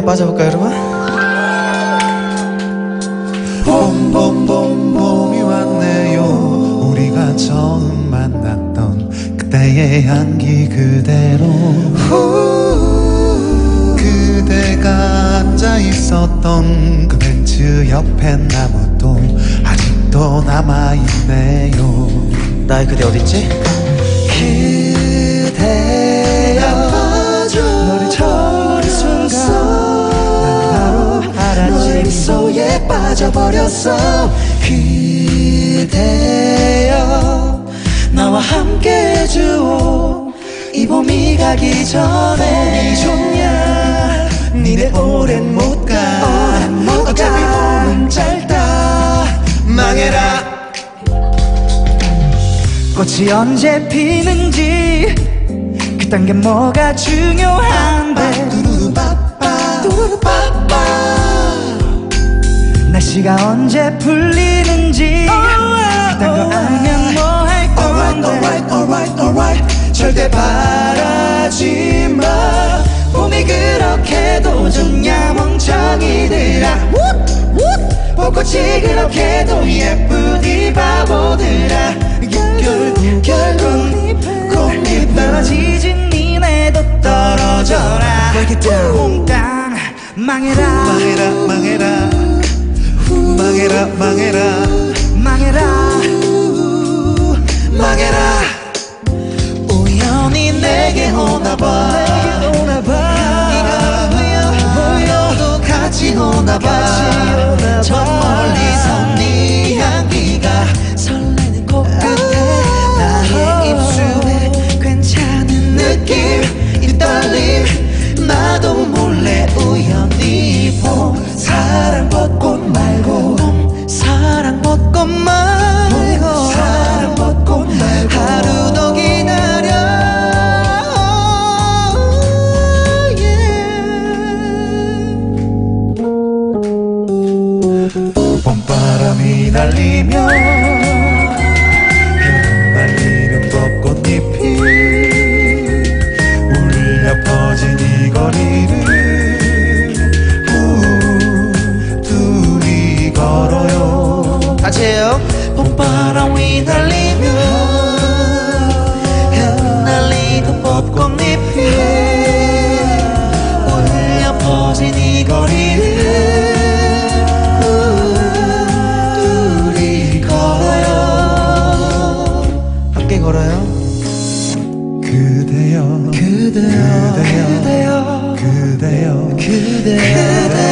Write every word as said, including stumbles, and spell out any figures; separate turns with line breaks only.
음악에 빠져볼까요, 여러분?
봄봄봄 봄이 왔네요. 우리가 처음 만났던 그때의 향기 그대로 후, 그대가 앉아있었던 그 벤츠 옆에 나무도 아직도 남아있네요.
나의 그대 어딨지?
그대야 너를 처음 순간 난 바로 알았지. 너의 미소에 빠져버렸어. 그대여 나와 함께 해줘. 이 봄이 가기 전에 봄이 좋냐 니네 오랜 못가 어차피 봄은 짧다. 망해라.
꽃이 언제 피는지 그딴 게 뭐가 중요한데. 날씨가 언제 풀리는지 그딴 거 알면 뭐 할 건데.
Alright, alright, alright. 절대 바라지 마. 봄이 그렇게도 좋냐 멍청이들아. 벚꽃이 그렇게도 예쁘디 바보들아. 결국 결국 꽃잎
떨어지지 니네도 떨어져라. 몽땅 망해라.
망해라 망해라 망해라 망해라
망해라
망해라. 우연히 내게 오나봐. 네가 보여도 같이 오나봐. 저 멀리서 네 향기가 설레는 코끝에 나의 입술에 괜찮은 느낌 이 떨림 나도 몰래 우연히 봄 사랑 벚꽃 말고 봄 사랑 벚꽃 말고 사랑 벚꽃 말고 하루 더 기다려. yeah. 봄바람이 날리며 흩날리는 벚꽃잎이 울려 퍼진 이 거리를 우, 둘이 걸어요.
같이 해요.
봄바람 휘날리며 흩날리는 벚꽃잎이 울려 퍼진 이 거리를 둘이 걸어요.
함께 걸어요.
그대여 그대여 그대여 그대여 그대여